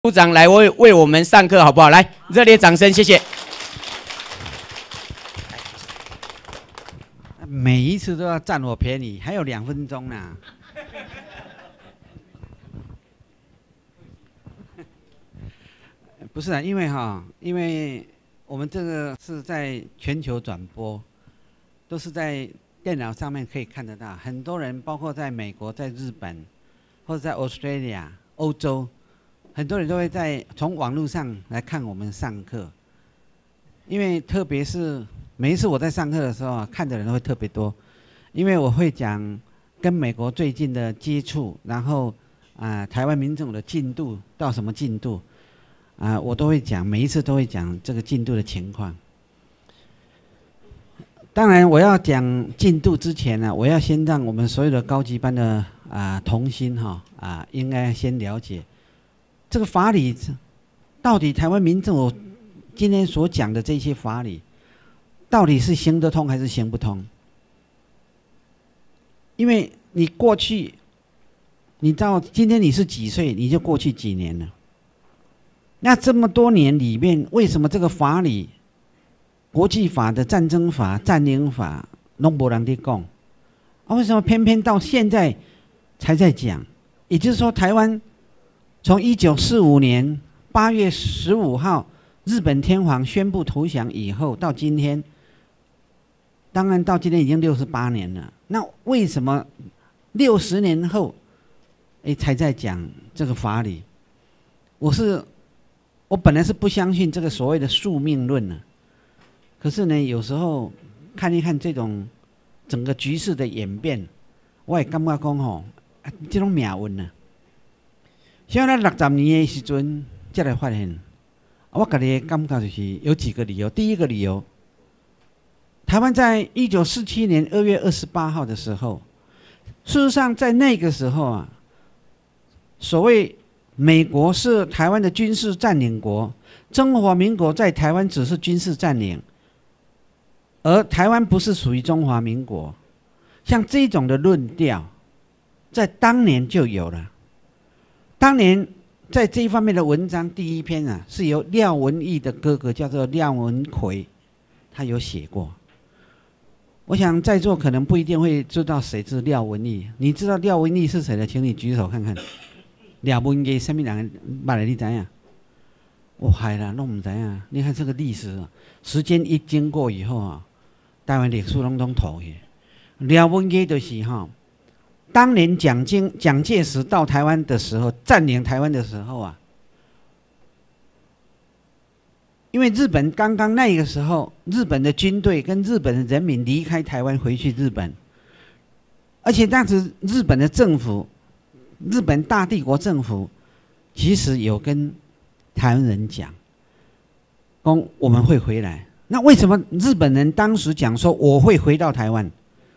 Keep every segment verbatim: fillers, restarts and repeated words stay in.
部长来为为我们上课，好不好？来，热烈掌声，谢谢。 每一次都要占我便宜，还有两分钟呢。不是啊，因为哈，因为我们这个是在全球转播，都是在电脑上面可以看得到，很多人包括在美国、在日本，或者在 Australia、欧洲。 很多人都会在从网络上来看我们上课，因为特别是每一次我在上课的时候啊，看的人都会特别多，因为我会讲跟美国最近的接触，然后啊、呃、台湾民众的进度到什么进度啊、呃，我都会讲，每一次都会讲这个进度的情况。当然，我要讲进度之前呢，我要先让我们所有的高级班的啊、呃、同心哈啊、呃，应该先了解。 这个法理到底台湾民众今天所讲的这些法理，到底是行得通还是行不通？因为你过去，你到今天你是几岁，你就过去几年了。那这么多年里面，为什么这个法理、国际法的战争法、占领法，都没人在讲？啊，为什么偏偏到现在才在讲？也就是说，台湾。 从一九四五年八月十五号，日本天皇宣布投降以后，到今天，当然到今天已经六十八年了。那为什么六十年后，哎才在讲这个法理？我是我本来是不相信这个所谓的宿命论的，可是呢，有时候看一看这种整个局势的演变，我也感觉讲吼，啊，这种命运呢。 像咱六十年的时阵，才来发现，我个人感觉就是有几个理由。第一个理由，台湾在一九四七年二月二十八号的时候，事实上在那个时候啊，所谓美国是台湾的军事占领国，中华民国在台湾只是军事占领，而台湾不是属于中华民国。像这种的论调，在当年就有了。 当年在这一方面的文章，第一篇啊，是由廖文毅的哥哥叫做廖文奎，他有写过。我想在座可能不一定会知道谁是廖文毅，你知道廖文毅是谁的，请你举手看看。廖文毅什么人？捌来你知影？我嗨啦，弄唔知影。你看这个历史，时间一经过以后啊，台湾历史拢拢妥去。廖文毅就是哈。 当年蒋经蒋介石到台湾的时候，占领台湾的时候啊，因为日本刚刚那个时候，日本的军队跟日本的人民离开台湾回去日本，而且当时日本的政府，日本大帝国政府，其实有跟台湾人讲，说我们会回来。那为什么日本人当时讲说我会回到台湾？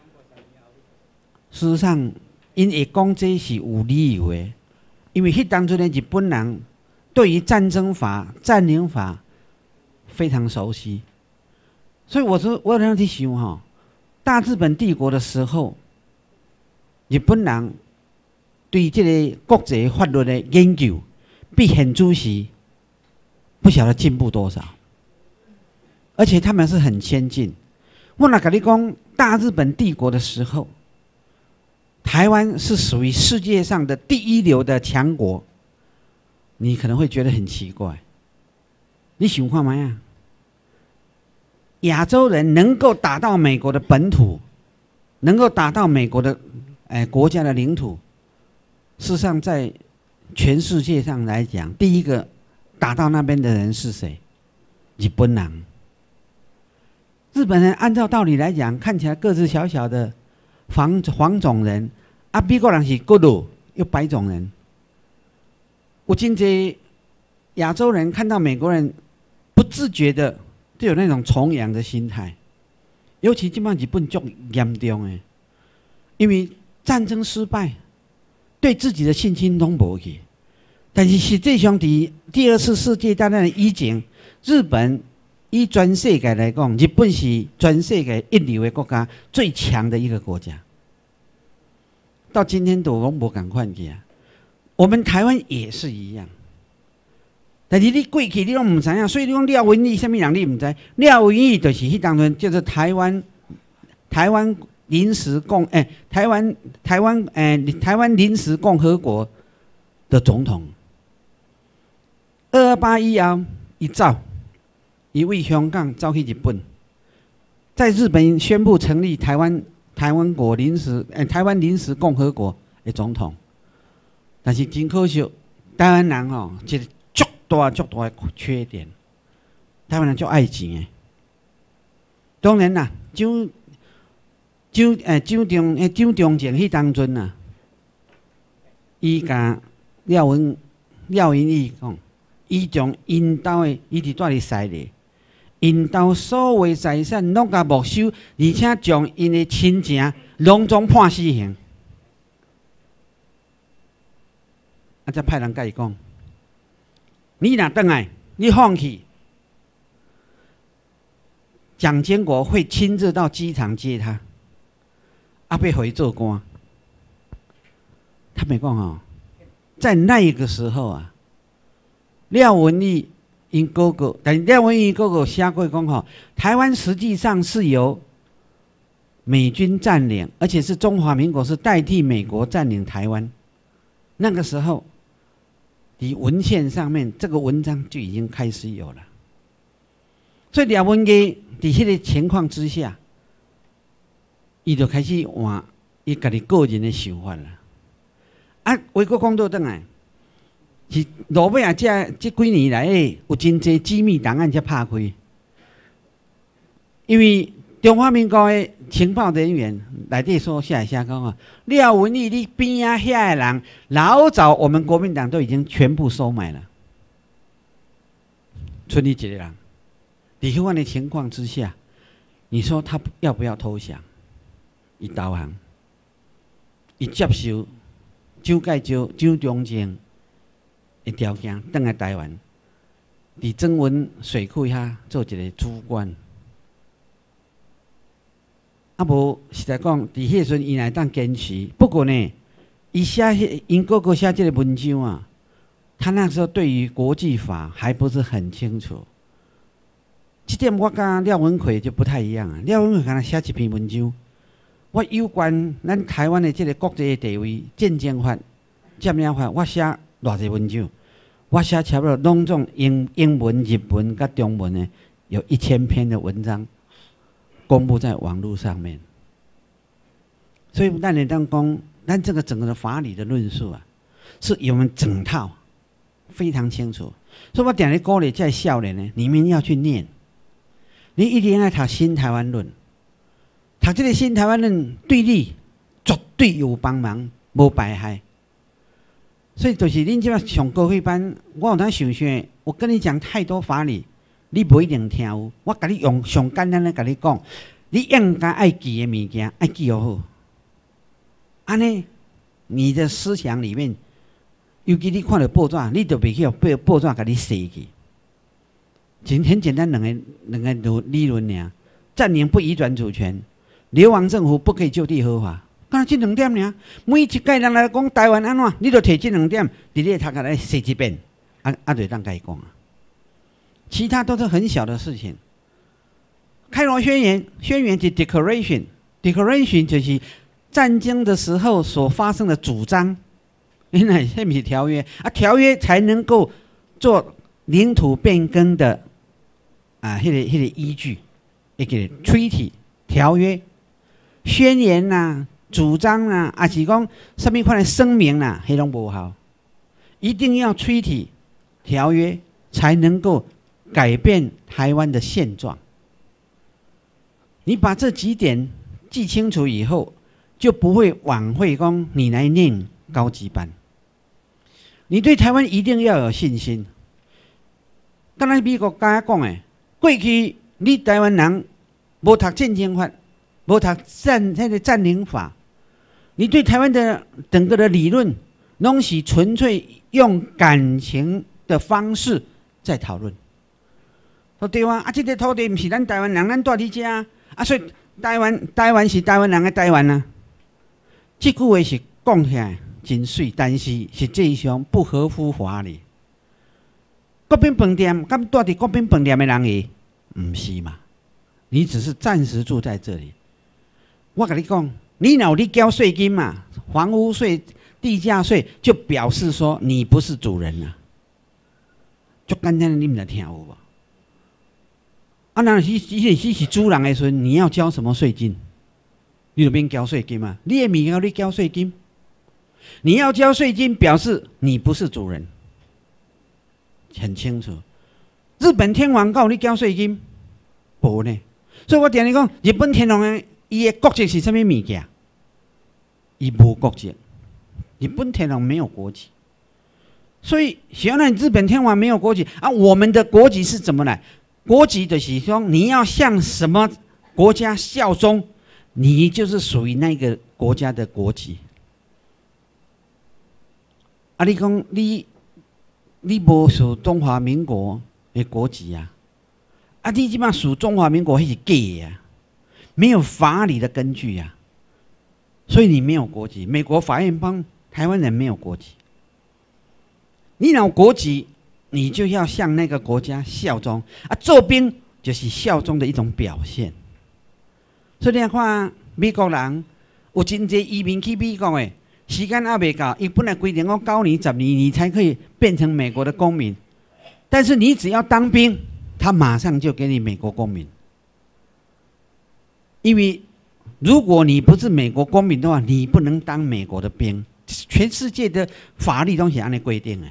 事实上。 因为讲这是有理由的，因为迄当初的日本人对于战争法、占领法非常熟悉，所以我说我让去想哈，大日本帝国的时候，日本人对这个国际法律的研究，比现主席不晓得进步多少，而且他们是很先进。我那跟你讲，大日本帝国的时候。 台湾是属于世界上的第一流的强国，你可能会觉得很奇怪。你想看嘛呀？亚洲人能够打到美国的本土，能够打到美国的哎国家的领土，事实上在全世界上来讲，第一个打到那边的人是谁？日本人。日本人按照道理来讲，看起来个子小小的。 黄黄种人，啊，美国人是骨碌，有白种人。有真济亚洲人看到美国人，不自觉的就有那种崇洋的心态。尤其今麦日本足严重的，因为战争失败，对自己的信心都无去。但是实际上，伫第二次世界大战的以前，日本以全世界来讲，日本是全世界一流的国家最强的一个国家。到今天都拢无共款去啊！我们台湾也是一样， 但是你过去你拢唔知影，所以你讲廖文义什么人你唔知？廖文义就是迄当阵叫做台湾台湾临时共诶、欸、台湾台湾诶、欸、台湾临时共和国的总统。二二八以后，伊走，伊为香港走去日本，在日本宣布成立台湾台湾国临时诶、欸、台湾临时共和国的总统。但是真可惜，台湾人吼、哦，一个足大足大的缺点，台湾人足爱钱的。当然啦，蒋蒋诶蒋中诶蒋中正迄当阵啊，伊甲廖文廖文义讲，伊将因兜的伊伫住伫西里，因兜所有财产拢甲没收，而且将因的亲情拢总判死刑。啊！才派人甲伊讲，你若转来，你放弃，蒋经国会亲自到机场接他，啊，被回做官。他没讲哦，在那个时候啊，廖文义因哥哥，但廖文义哥哥写过讲吼，台湾实际上是由美军占领，而且是中华民国是代替美国占领台湾。那个时候。伫文献上面，这个文章就已经开始有了。所以廖文义伫迄个情况之下，伊就开始换伊家己个人的想法了。啊，话国讲倒转来，是落尾啊，这这几年来诶，有真侪机密档案才拍开，因为中华民国的情报人员内底说写来写讲啊，廖文义你边啊遐的人，老早我们国民党都已经全部收买了，剩你一个人。在迄款的情况之下，你说他要不要投降？伊投降，伊接受蒋介石、蒋中正的条件，回来台湾，伫曾文水库遐做一个主管。啊无实在讲，伫迄阵伊来当坚持。不过呢，伊写因哥哥写这个文章啊，他那时候对于国际法还不是很清楚。这点我跟廖文奎就不太一样啊。廖文奎敢若写一篇文章，我有关咱台湾的这个国际的地位、战争法、占领法，我写偌济文章，我写差不多拢总英英文、日文甲中文的，有一千篇的文章。公布在网络上面，所以咱来当讲，咱这个整个的法理的论述啊，是我们整套非常清楚。所以我定咧鼓励这少年呢，你们要去念，你一定要读《新台湾论》，读这个《新台湾论》对你绝对有帮忙，无败害。所以就是恁即摆上高会班，我有当想想，我跟你讲太多法理。你不一定听有，我甲你用上简单的甲你讲，你应该爱记的物件，爱记好。安尼，你的思想里面，尤其你看到报纸，你就袂去被报纸甲你洗去。很很简单，两个两个理论尔，占领不移转主权，流亡政府不可以就地合法，干这两点尔。每一届人来讲台湾安怎，你就摕这两点，伫你头壳来洗一遍，啊啊，就当甲伊讲啊。其他都是很小的事情。开罗宣言，宣言是 declaration，declaration 就是战争的时候所发生的主张。原来这不是条约啊，条约才能够做领土变更的啊，迄、那个迄、那个依据，一个 treaty 条约、宣言呐、啊、主张呐、啊，还是讲什么款的声明呐、啊，迄拢无效，一定要 treaty 条约才能够改变台湾的现状。你把这几点记清楚以后，就不会晚会讲你来念高级班。你对台湾一定要有信心。刚才美国家讲的，过去你台湾人无读战争法，无读占那个占领法，你对台湾的整个的理论，拢是纯粹用感情的方式在讨论。说对啊，啊，这个土地不是咱台湾人，咱住伫这啊，啊，所以台湾台湾是台湾人的台湾啊。这句话是讲起来真水，但是实际上不合乎法理。讲国宾饭店，敢住伫国宾饭店的人诶，唔是嘛？你只是暂时住在这里。我跟你讲，你哪有你交税金嘛？房屋税、地价税，就表示说你不是主人啊。就简单的，你们来听有无？啊，那是是是是主人的时候，你要交什么税金？你就免交税金嘛。你的物件你交税金，你要交税金，表示你不是主人，很清楚。日本天皇告你交税金，无呢。所以我定你讲，日本天皇的伊的国籍是什么物件？伊无国籍，日本天皇没有国籍。所以，显然日本天皇没有国籍啊。我们的国籍是怎么来？国籍就是说，你要向什么国家效忠，你就是属于那个国家的国籍。啊，你讲你你无属中华民国的国籍啊？啊，你即马属中华民国那是假的啊，没有法理的根据啊，所以你没有国籍。美国法院帮台湾人没有国籍。你有国籍，你就要向那个国家效忠啊。做兵就是效忠的一种表现。所以你看美国人有真侪移民去美国的，时间还未到，伊本来规定讲九年、十年你才可以变成美国的公民，但是你只要当兵，他马上就给你美国公民。因为如果你不是美国公民的话，你不能当美国的兵。全世界的法律都是按那规定的。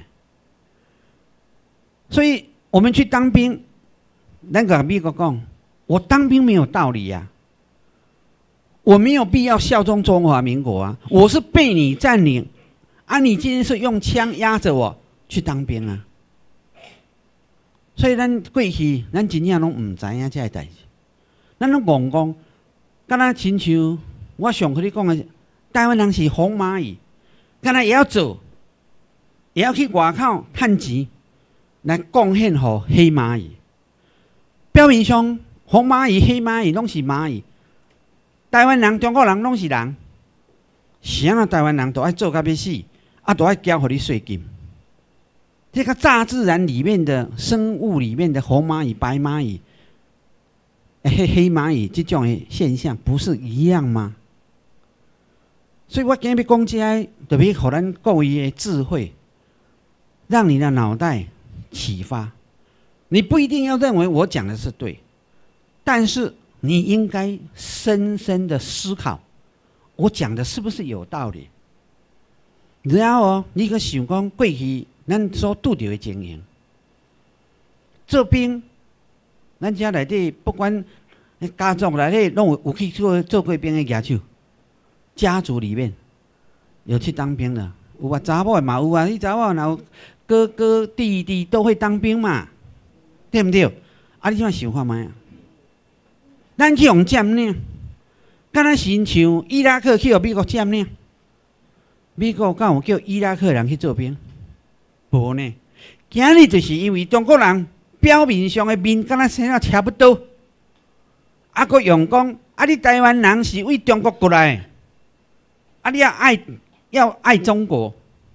所以我们去当兵，那个美国讲，我当兵没有道理呀、啊，我没有必要效忠中华民国啊，我是被你占领，啊，你今天是用枪压着我去当兵啊，所以咱过去咱真正拢唔知影这个代志，咱拢戆讲，敢若亲像我上课你讲的，台湾人是红蚂蚁，敢若也要做，也要去外口趁钱。来贡献给黑蚂蚁，表面上红蚂蚁、黑蚂蚁拢是蚂蚁，台湾人、中国人拢是人，是安那台湾人都爱做到要死，啊，都爱交给你税金。这个大自然里面的生物里面的红蚂蚁、白蚂蚁、黑黑蚂蚁这种的现象，不是一样吗？所以我今日要讲这个，特别给咱各位的智慧，让你的脑袋启发。你不一定要认为我讲的是对，但是你应该深深的思考，我讲的是不是有道理？然后哦，你可想讲过去咱所拄到的情形，做兵，咱家内底不管家族内底拢有有去做做过兵的家手，家族里面有去当兵的，有啊，查某的嘛有啊，你查某若有哥哥弟弟都会当兵嘛，对不对？啊，你怎想看卖啊？咱去用占领，敢若亲像伊拉克去互美国占领，美国敢有叫伊拉克人去做兵？无呢。今日就是因为中国人表面上的面敢若生啊差不多，啊，佮用讲啊，你台湾人是为中国过来，啊，你要爱要爱中国。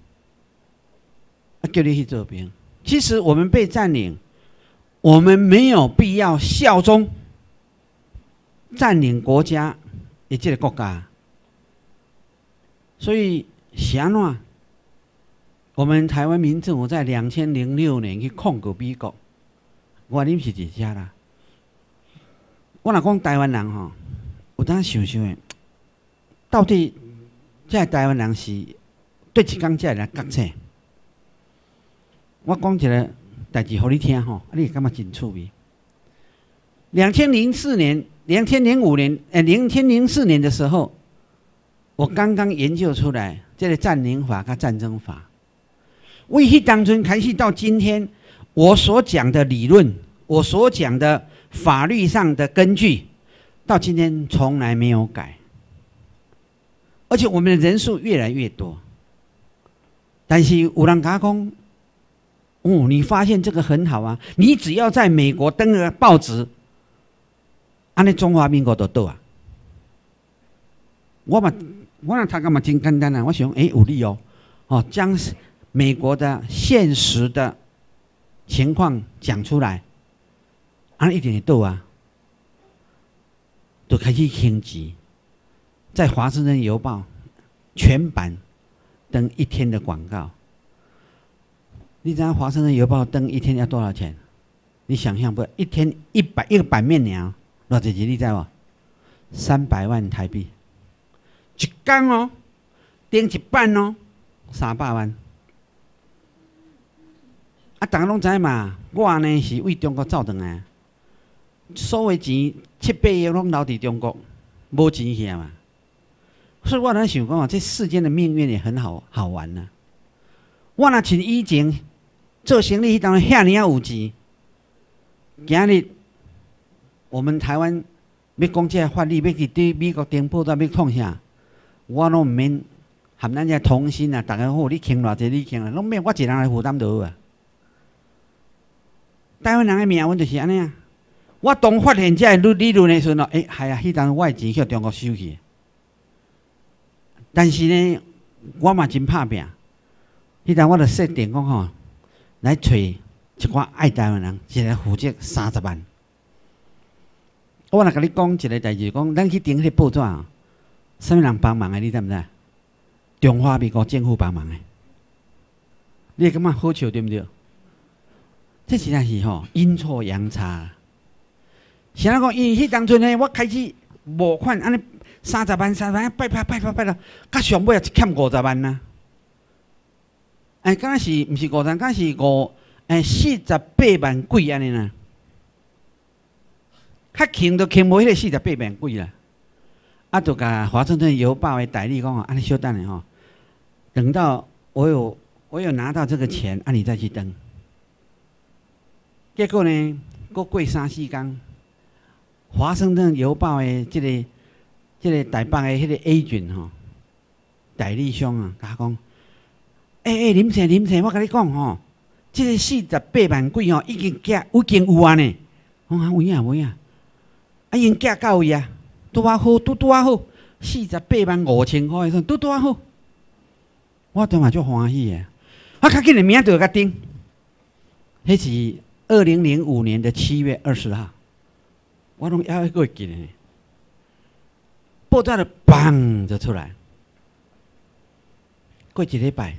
啊，叫你去做兵。其实我们被占领，我们没有必要效忠占领国家的这个国家。所以是安怎？我们台湾民政府在两千零六年去控告美国，我你是一家啦。我若讲台湾人吼，有当想想的，到底这台湾人是对一天才来觉醒？我讲一个代志，互你听吼，你会感觉真趣味。两千零四年、两千零五年、呃，两千零四年的时候，我刚刚研究出来这个占领法跟战争法。为迄当初开始到今天，我所讲的理论，我所讲的法律上的根据，到今天从来没有改。而且我们的人数越来越多，但是有人甲我讲。哦，你发现这个很好啊！你只要在美国登个报纸，安尼中华民国就倒啊！我嘛，我那他干嘛真简单啊！我想，哎，有理哦，哦，将美国的现实的情况讲出来，啊，一定会到啊，就开始兴起，在《华盛顿邮报》全版登一天的广告。你知道《华盛顿邮报》登一天要多少钱？你想象不？一天一百一个版面呢，多少钱？你知道不？三百万台币，一天哦，登一版哦，三百万。啊，大家拢知嘛，我呢是为中国走转来，所有钱七八亿拢留伫中国，无钱去嘛。所以我在想讲啊，这世间的命运也很好好玩呐、啊。我若像以前做生意迄当遐尔有钱，今日我们台湾要讲这法律，要去对美国登报纸要创啥，我拢毋免含咱这同心啊，大家好，你欠偌济，你欠啊，拢免我一人来负担就好啊。台湾人的命运就是安尼啊！我当发现这个理论的时阵咯，诶、欸，系啊，迄当我的钱去中国收去。但是呢，我嘛真拍拼。迄当我就设定讲吼，来找一寡爱台湾人，一个负责三十万。我若甲你讲一个代志，讲咱去订迄个报纸啊，啥物人帮忙的？你知毋知？中华民国政府帮忙的。你会感觉好笑对毋对？这实在是吼阴错阳差。像那讲，因迄当阵呢，我开始募款，安尼三十万、三十万，拜拜拜拜拜到，到上尾也欠五十万呐。哎，敢若是毋是五十万？敢是五哎四十八万几安尼啦。较轻都轻无迄个四十八万几啦。啊，就甲华盛顿邮报的代理讲哦，安尼稍等下吼，等到我有我有拿到这个钱，啊，你再去登。结果呢，过过三四天，华盛顿邮报的这个、这个台北的迄个 agent 吼，代理商啊，甲我讲，诶、欸、诶，林生林生，我甲你讲吼，这个四十八万几吼，已经寄已经有啊呢。我讲有影有影，啊已经寄到位啊，拄啊好，拄拄啊好，四十八万五千块，算拄拄啊好。我当嘛足欢喜的，我较紧的名就甲登，迄是。二零零五年的七月二十号，我拢还会记得呢。报纸就砰就出来，过一礼拜，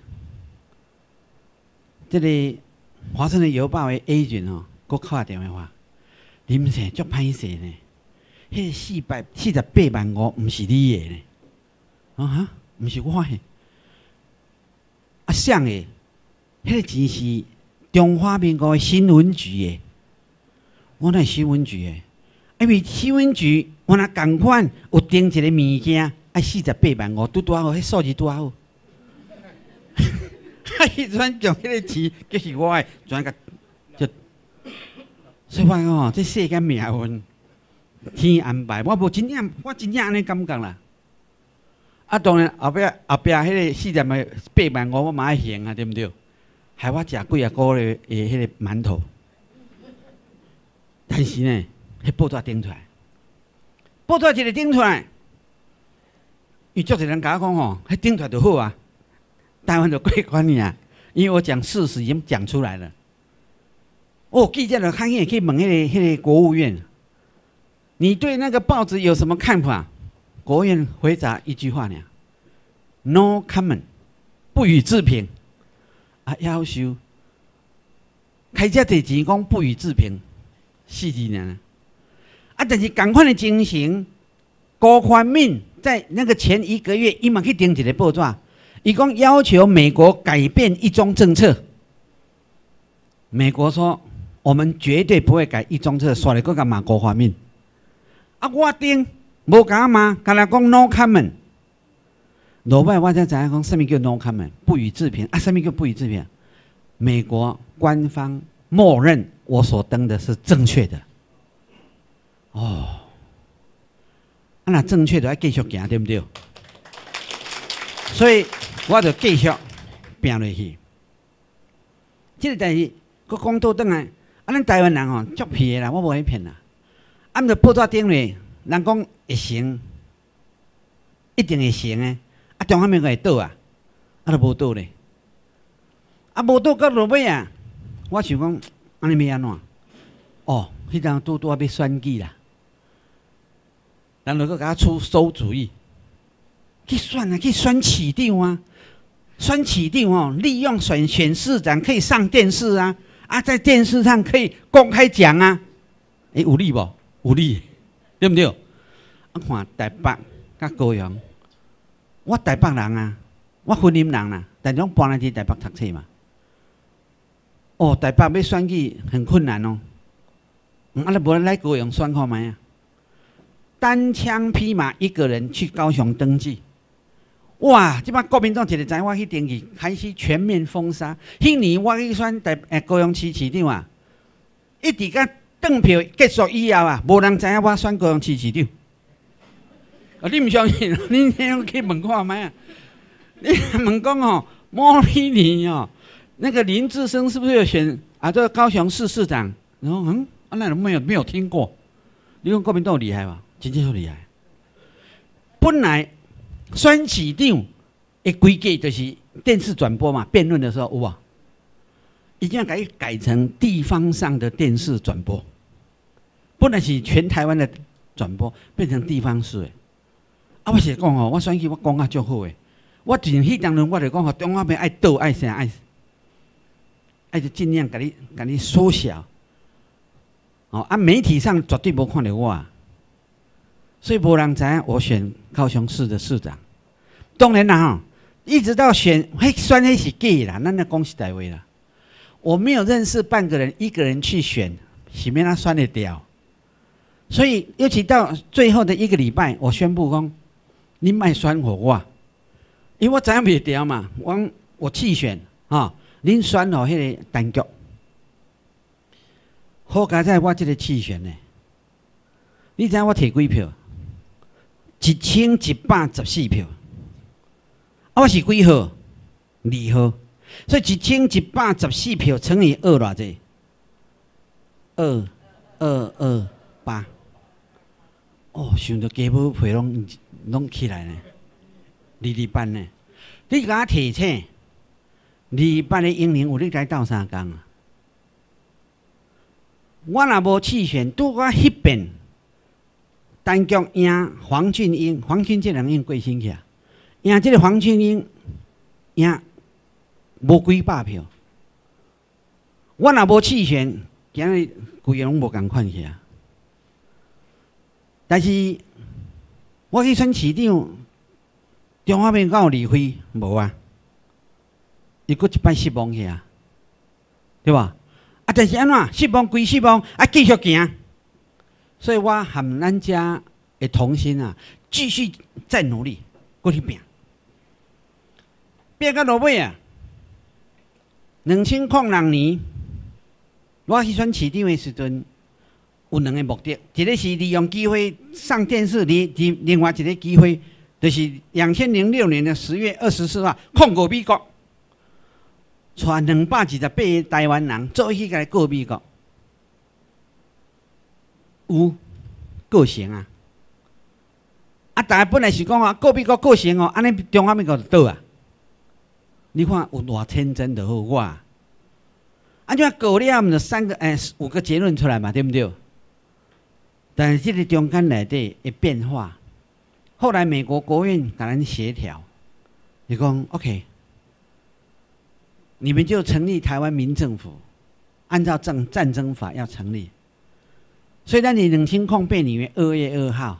这个华盛顿邮报的 agent 哦，给我打电话，林生足歹势呢，迄个四百四十八万五，毋是你的呢，啊哈，毋是我的，啊像的，迄个钱是。中华民国新闻局的，我那新闻局的，因为新闻局我那共款有订一个物件，爱四十八万五，拄拄好，迄数字拄好。啊，伊转将迄个钱，就是我的，转个就，所以我讲哦，这世间命运，天安排，我无真正，我真正安尼感觉啦。啊，当然后壁后壁迄个四十八万五，我嘛爱还啊，对不对？害我食几啊个月的迄个馒头，但是呢，迄报纸顶出来，报纸一个顶出来，伊足侪人甲我讲吼，迄顶出来就好啊，台湾就过关尔，因为我讲事实已经讲出来了。哦，记者就看也可以问迄个迄个国务院，你对那个报纸有什么看法？国务院回答一句话呢 ：No comment， 不予置评。啊，要求开遮侪钱，讲不予置评，四字呢。啊，但是同款的情形，郭宽敏在那个前一个月，伊嘛去订一个报纸，伊讲要求美国改变一中政策。美国说我们绝对不会改一中政策，刷来搁甲骂郭宽敏。啊，我订无甲骂，甲来讲 no comment。落摆我才知影讲，什么叫 no comment， 不予置评啊？什么叫不予置评？美国官方默认我所登的是正确的。哦，啊那正确的要继续行，对不对？所以我就继续拼落去。这个代志，佮讲倒转来，啊，咱台湾人吼足皮的啦，我无去骗啦。按着报纸顶咧，人讲会成，一定会成诶。啊，中华民国会倒啊，啊都无倒咧，啊无倒到落尾啊，我想讲， 安尼要安怎？哦，迄阵拄拄要选举啦，人就搁甲出馊主意，去选啊，去选市长啊，选市长哦，利用选选市长可以上电视啊，啊，在电视上可以公开讲啊，诶、欸，有理无？有理，对不对？啊，看台北甲高雄，我台北人啊，我云林人啦，但拢搬来伫台北读册嘛。哦，台北要选举很困难哦。嗯，啊，你无来高雄选看卖啊？单枪匹马一个人去高雄登记，哇！即摆国民党一个知我去登记，开始全面封杀。迄年我去选台诶高雄市市长啊，一直甲登票结束以后啊，无人知影我选高雄市市长。啊，你唔相信？你去问看卖啊？你问讲哦，某一年哦，那个林志升是不是有选啊？这个高雄市市长？然后嗯。啊，那人没有没有听过，你讲国民党厉害吧？真正很厉害。本来选市长的规矩就是电视转播嘛，辩论的时候有无？已经改改成地方上的电视转播，本来是全台湾的转播，变成地方式的。啊，我是讲吼，我选举我讲啊足好的，我从迄当中我就讲吼，中华民爱斗爱啥爱，爱就尽量给你给你缩小。哦，啊，媒体上绝对无看到我、啊，所以无人知影我选高雄市的市长。当然啦，吼，一直到选，嘿，选迄是假啦，咱那讲实在话啦。我没有认识半个人，一个人去选，是免他选得掉。所以，尤其到最后的一个礼拜，我宣布讲，你莫选互我，因为我知影袂掉嘛，我我弃选啊，恁选互迄个单局。好佳在我这个弃选呢，你知影我摕几票？一千一百十四票。啊，我是几号？二号。所以一千一百十四票乘以二偌济？二二二八。哦，想到家母陪拢拢起来呢，二二八呢？你甲我提醒，二二八的英灵有你该斗相共啊？我若无弃选，拄我迄边单局赢黄俊英，黄俊这人已经过身去啊，赢这个黄俊英赢无几百票。我若无弃选，今日规个拢无共款去啊。但是我去选市长，中华民国有离婚无啊？伊佫一摆失望去啊，对吧？啊，但是安怎失望归失望，啊，继续行。所以我和咱家的同心啊，继续再努力，过去拼。拼到落尾啊，两千零六年，我去选市长的时阵，有两个目的，一个是利用机会上电视，另另外一个机会就是两千零六年的十月二十四号控告美国。带两百二十八个台湾人做去来告美国，有告成啊！啊，大家本来是讲啊，告美国告成哦，安尼中华民国就倒啊！你看有偌天真的好我，啊，安怎告了，我们就三个哎五个结论出来嘛，对不对？但是这个中间内底的变化，后来美国国务院甲咱协调，就讲 OK。你们就成立台湾民政府，按照战战争法要成立。所以，咱伫两千零八年二月二号，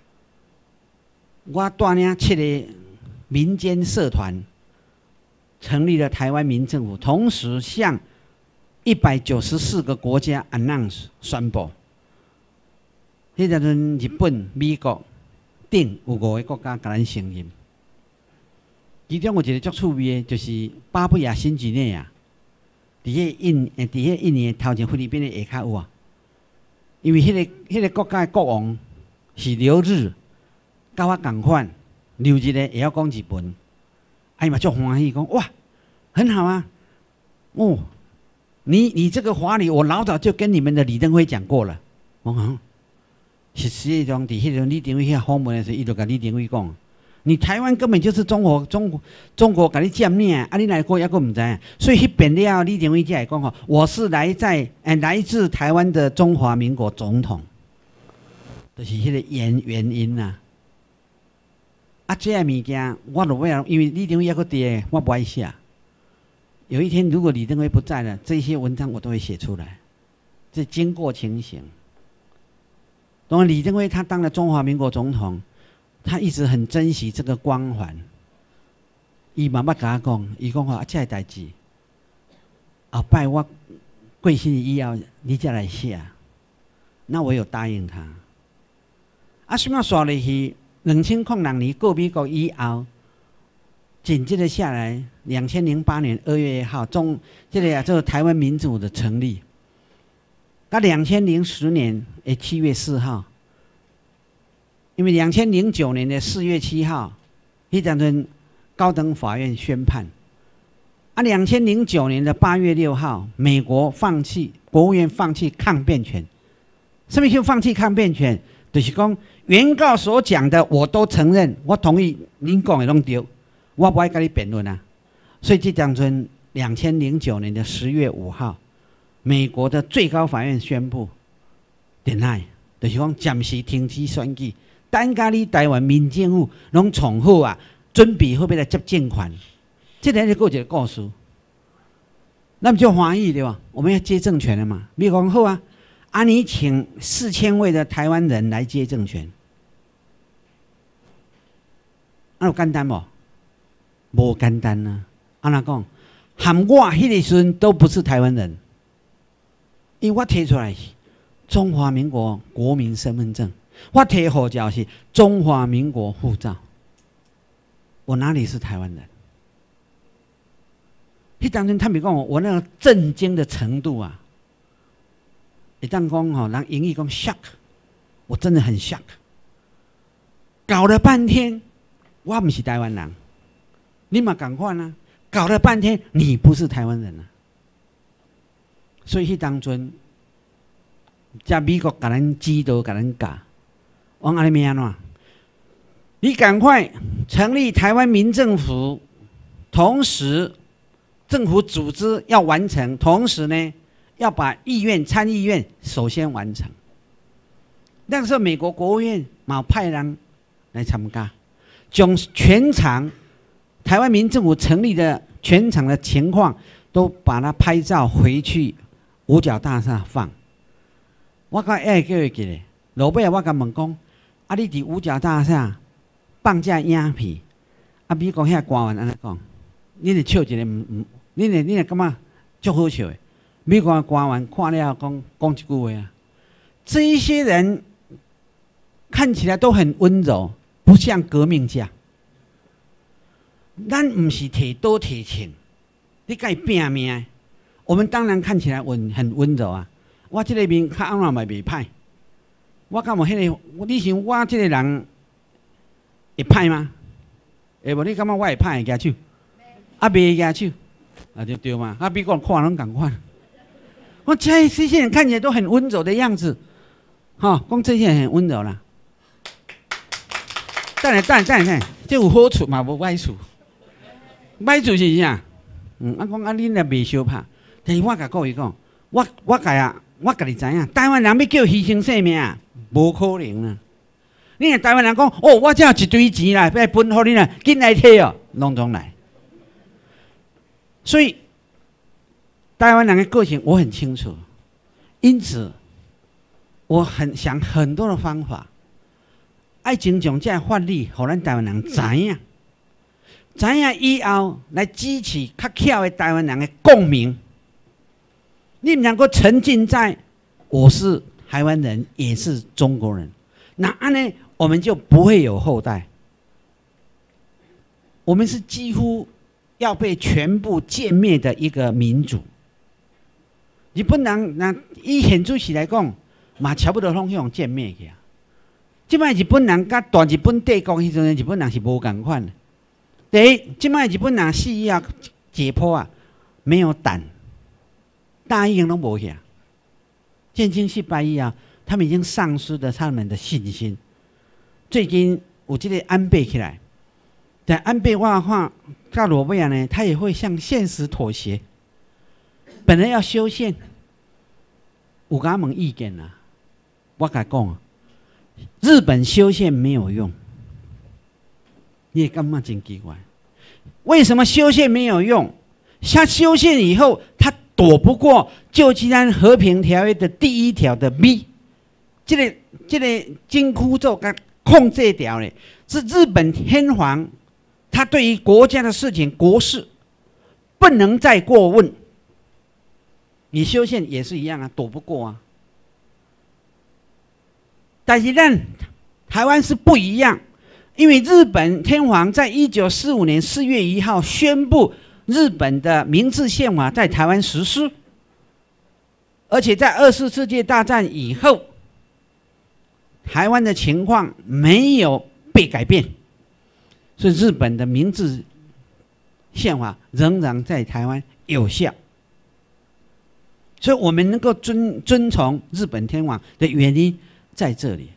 我带领七个民间社团成立了台湾民政府，同时向一百九十四个国家 announce 宣布。迄阵日本、美国等有五个国家甲咱承认。其中有一个足趣味的，就是巴布亚新几内亚，伫迄印诶，伫迄印尼头前菲律宾的下骹有啊。因为迄、那个迄、那个国家的国王是留日，甲我共款，留日的会晓讲日文，哎嘛足欢喜，讲哇，很好啊，哦，你你这个华语，我老早就跟你们的李登辉讲过了，我讲，是实际上伫迄阵李登辉遐访问的时候，伊就甲李登辉讲。 你台湾根本就是中国中国中国给你占领啊！你来过也个唔知啊。所以迄边了，李登辉才会讲吼，我是来在诶来自台湾的中华民国总统，就是迄个原原因呐、啊。啊，这个物件我都为了，因为李登辉也个伫，我不爱写。有一天如果李登辉不在了，这些文章我都会写出来。这经过情形。当然，李登辉他当了中华民国总统，他一直很珍惜这个光环。伊妈妈跟他讲，伊讲话这个代志，后摆我过身以后，你再来写。那我有答应他。啊，什么刷入去？两千零六年过美国以后，紧接着下来，两千零八年二月一号，中这个啊，这个台湾民主的成立。到两千零十年诶七月四号，因为两千零九年的四月七号，迄阵阵高等法院宣判，啊，两千零九年的八月六号，美国放弃国务院放弃抗辩权，什么叫放弃抗辩权？就是讲原告所讲的我都承认，我同意您讲的拢对，我不爱跟你辩论啊。所以这阵阵两千零九年的十月五号。美国的最高法院宣布 ，deny， 就是讲暂时停止选举，等甲你台湾民政府拢重好啊，准备好要来接政权。这个是过一个故事，那么就欢喜对吧？我们要接政权了嘛？美国讲好啊，啊你请四千位的台湾人来接政权，啊有简单不？无简单啊！安怎讲？含我迄个时阵都不是台湾人。因为我提出来是中华民国国民身份证，我提护照是中华民国护照，我哪里是台湾人？迄当阵他们讲我，我那个震惊的程度啊，一旦讲吼，人英语讲 shock， 我真的很 shock。搞了半天，我不是台湾人，你嘛赶快啊！搞了半天，你不是台湾人啊！所以迄当阵，在美国甲咱指导、甲咱教，往安尼要安怎？你赶快成立台湾民政府，同时政府组织要完成，同时呢要把议院、参议院首先完成。那个时候，美国国务院嘛派人来参加，将全场台湾民政府成立的全场的情况都把它拍照回去。五角大厦放，我讲哎，叫伊记咧。落尾我甲问讲，啊，你伫五角大厦放这影片，啊，美国遐官员安尼讲，你咧笑一个，唔唔，你咧你咧感觉足好笑的。美国官员看了讲讲一句话啊，这一些人看起来都很温柔，不像革命家。咱唔是摕刀摕枪，你甲伊拼命。我们当然看起来温很温柔啊，我这个面较安怎嘛袂歹，我敢有迄个，你想我这个人会歹吗？会无？你感觉我会歹会举手？啊，袂举手，啊就对嘛。啊，比我看拢共款。我这这些人看起来都很温柔的样子，哈、哦，讲这些人很温柔啦。等下等下等下等下，这有好处嘛？无歹处。歹处是啥？嗯，啊讲啊，恁也袂相拍。但是我甲各位讲，我我甲呀，我甲你知影，台湾人要叫牺牲性命，无可能啊！你若台湾人讲，哦，我这有一堆钱啦，要分互你啦，紧来摕哦，拢总来。所以台湾人的个性我很清楚，因此我很想很多的方法，爱情将这法律，互咱台湾人知影，知影以后来支持较巧的台湾人的共鸣。你们能够沉浸在我是台湾人，也是中国人，那安呢，我们就不会有后代。我们是几乎要被全部歼灭的一个民族。日本人那以现主席来讲，嘛差不多拢向歼灭去啊。即摆日本人甲大日本帝国迄阵，日本人是无共款的。第一，即摆日本人死以后解剖啊，没有胆。大已经都无去啊！建清失败以后，他们已经丧失了他们的信心。最近有这个安倍起来， 但安倍画画到罗贝亚呢，他也会向现实妥协。本来要修宪，有甲问意见啦，我甲讲啊，日本修宪没有用，你也感觉真奇怪，为什么修宪没有用？他修宪以后，他躲不过旧金山和平条约的第一条的 B， 这个这个金箍咒跟控制条呢，是日本天皇，他对于国家的事情国事不能再过问。你修宪也是一样啊，躲不过啊。但是咱台湾是不一样，因为日本天皇在一九四五年四月一号宣布日本的明治宪法在台湾实施，而且在二次世界大战以后，台湾的情况没有被改变，所以日本的明治宪法仍然在台湾有效。所以我们能够遵遵从日本天皇的原因在这里。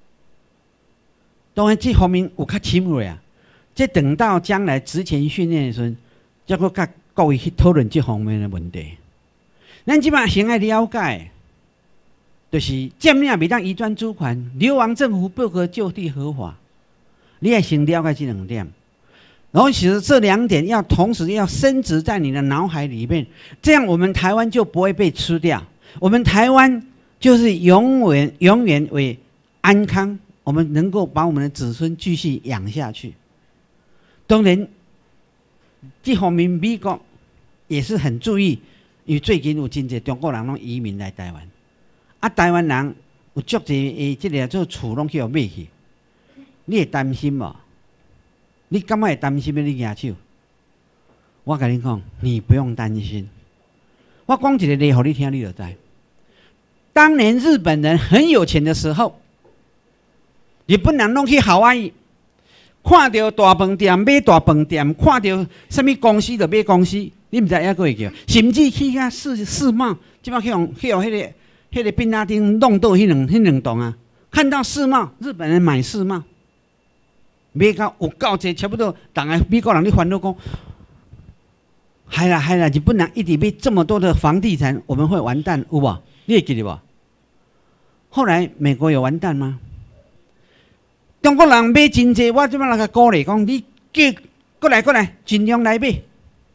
当然，这方面有较深入啊。这等到将来职前训练的时候，才阁甲各位去讨论这方面的问题。咱即摆先爱了解，就是占领袂当移转主权，流亡政府不可就地合法。你要先了解这两点。然后其实这两点要同时要深植在你的脑海里面，这样我们台湾就不会被吃掉。我们台湾就是永远永远为安康，我们能够把我们的子孙继续养下去。当然，这方面美国也是很注意，因为最近有真侪中国人拢移民来台湾，啊，台湾人有足侪诶，这个做厝拢去互买去，你会担心无？你干嘛会担心要你举手？我跟你讲，你不用担心。我讲一个例给你听，你就知。当年日本人很有钱的时候，日本人拢去夏威夷，看到大饭店买大饭店，看到什么公司就买公司，你唔知影个会叫？甚至去遐世世贸，即摆去用去用迄个迄个宾拉丁弄到迄两迄两栋啊！看到世贸，日本人买世贸。买到有够济，差不多，当然美国人咧烦恼讲，害啦害啦，日本人一直买这么多的房地产，我们会完蛋，有无？你会记得无？后来美国有完蛋吗？中国人买真济，我即摆来甲鼓励讲，你叫过来过来，尽量来买。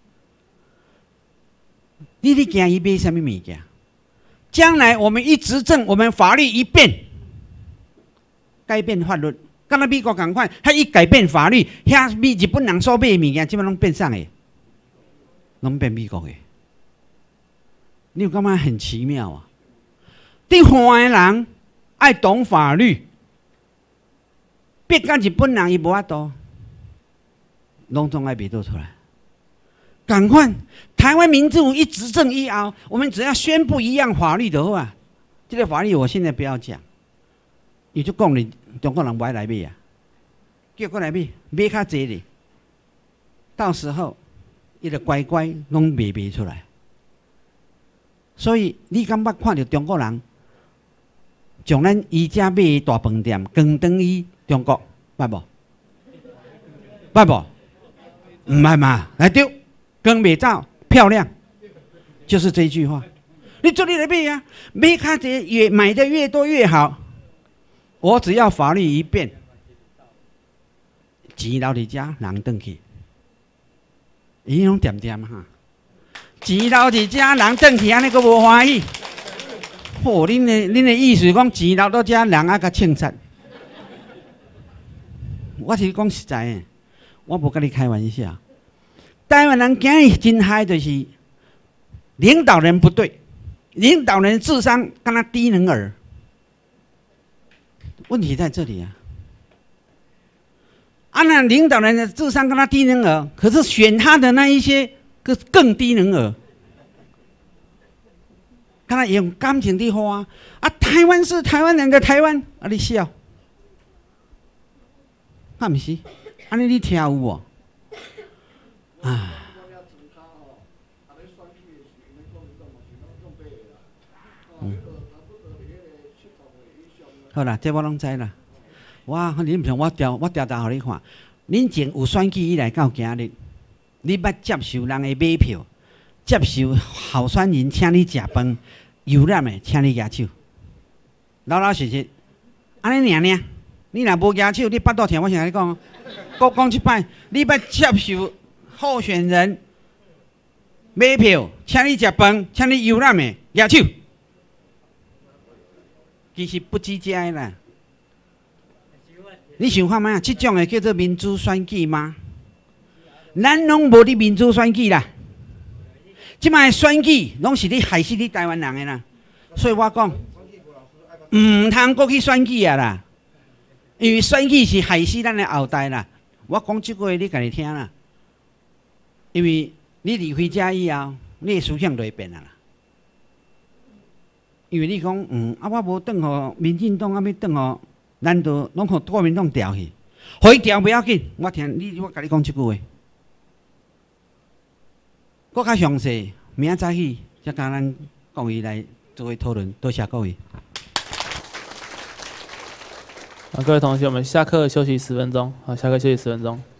你咧惊伊买什么物件？将来我们一执政，我们法律一变，改变法律。跟那美国同款，他一改变法律，遐美日本人所买的物件，基本拢变上的，拢变美国的。你有感觉很奇妙啊？你华的人爱懂法律，别甲日本人伊无法度，拢总爱袂倒出来。赶快，台湾民主一执政以后，我们只要宣布一样法律的话，这个法律我现在不要讲，你就讲你。中国人不爱来买啊，叫过来买，买较济哩。到时候，伊就乖乖拢卖卖出来。所以你感觉看到中国人将咱伊家买的大饭店捐转去中国，捌无？捌无？唔捌嘛？来对，捐袂走，漂亮，就是这句话。你做你来买啊，买较济越买的越多越好。我只要法律一变，钱留伫遮，人转去，伊拢点点哈，钱留伫遮，人转去，安尼佫无欢喜。嚯、哦，恁的恁的意思讲钱留到遮，人啊甲庆祝。我是讲实在的，我无跟你开玩笑。台湾人今日真嗨，就是领导人不对，领导人智商跟他低能儿。问题在这里啊！啊，那领导人的智商跟他低能儿，可是选他的那一些更更低能儿，看他用感情的话啊，台湾是台湾人的台湾，啊，你笑，啊，不是？安尼你听有无？啊！嗯。好啦，这我拢知啦。哇，你唔像我调，我调调互你看。 恁前有选举以来到今日，你捌接受人的买票，接受候选人请你食饭，游览的请你举手，老老实实，安尼尔尔。你若无举手，你巴肚疼，我先甲你讲，我讲一摆，你捌接受候选人买票，请你食饭，请你游览的举手。其实不止这个啦。你想看卖啊？这种的叫做民主选举吗？咱拢无伫民主选举啦。即摆选举拢是你害死你台湾人的啦。所以我讲，唔通过去选举啊啦。因为选举是害死咱的后代啦。我讲即句话你家己听啦。因为你离开遮以后，你的思想就会变啊啦。因为你讲，嗯，啊，我无转互民进党，啊，要转互，难道拢互国民党调去？互伊调不要紧，我听你，我甲你讲即句话。搁较详细，明仔早起再甲咱各位来做为讨论。多谢各位。 好，各位同学，我们下课休息十分钟。好，下课休息十分钟。